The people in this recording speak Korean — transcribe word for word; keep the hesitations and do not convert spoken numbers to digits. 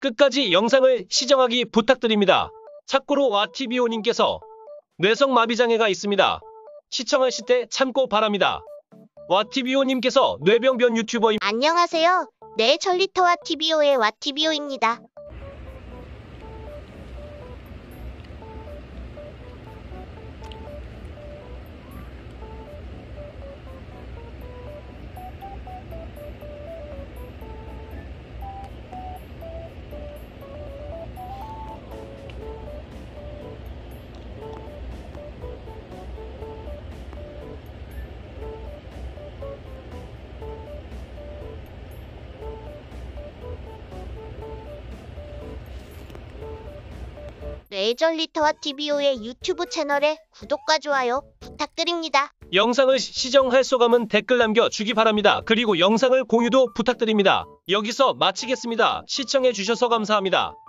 끝까지 영상을 시청하기 부탁드립니다. 참고로 와티비오님께서 뇌성마비장애가 있습니다. 시청하실 때 참고 바랍니다. 와티비오님께서 뇌병변 유튜버입니다. 안녕하세요. 네, 전리터 와티비오의 와티비오입니다. 네, 전리터 와티비오의 유튜브 채널에 구독과 좋아요 부탁드립니다. 영상을 시청할 소감은 댓글 남겨주기 바랍니다. 그리고 영상을 공유도 부탁드립니다. 여기서 마치겠습니다. 시청해주셔서 감사합니다.